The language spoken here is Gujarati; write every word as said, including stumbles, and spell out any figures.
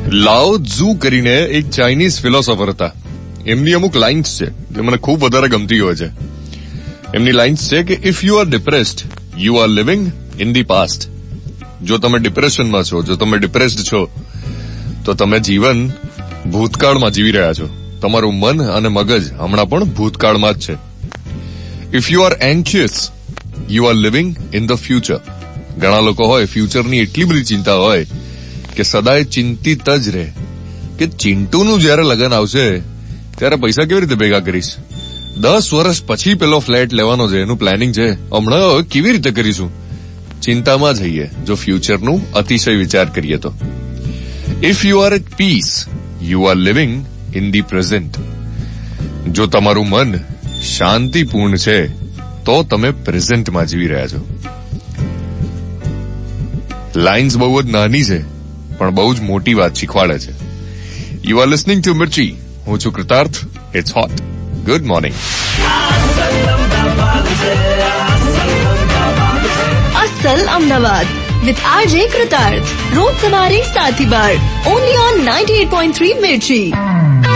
લાઓ ઝુ કરીને એક ચાઇનીઝ ફિલોસોફર હતા. એમની અમુક લાઇન્સ છે જે મને ખૂબ વધારે ગમતી હોય છે. એમની લાઇન્સ છે કે if you are depressed you are living in the past. જો તમે ડિપ્રેશનમાં છો, જો તમે ડિપ્રેસ્ડ છો, તો તમે જીવન ભૂતકાળમાં જીવી રહ્યા છો. તમારું મન અને મગજ હમણાં પણ ભૂતકાળમાં જ છે. If you are anxious you are living in the future. ઘણા લોકો હોય ફ્યુચરની એટલી બધી ચિંતા હોય કે સદાય ચિંતિત જ રહે કે ચિંટુનું જયારે લગન આવશે ત્યારે પૈસા કેવી રીતે ભેગા કરીશ, દસ વર્ષ પછી પેલો ફ્લેટ લેવાનો છે એનું પ્લાનિંગ છે, હમણાં કેવી રીતે કરીશું. ચિંતામાં જઈએ જો ફ્યુચરનું અતિશય વિચાર કરીએ તો. If you are at peace you are living in the present. જો તમારું મન શાંતિપૂર્ણ છે તો તમે પ્રેઝન્ટમાં જીવી રહ્યા છો. લાઇન્સ બહુ જ નાની છે પણ બહુ જ મોટી વાત શીખવાડે છે. You are listening to Mirchi. હું છું Kritarth. It's hot. Good morning. અસલ Ahmedabad with R J Krutarth. રોજ સવારે સાત થી બાર. Only on ninety-eight point three Mirchi.